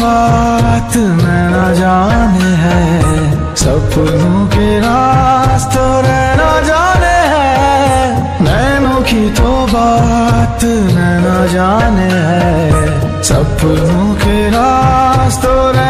बात नैना जाने है, सपनों के रास्तों रहना जाने है। नैनों की तो बात नैना जाने है, सपनों के रास्तों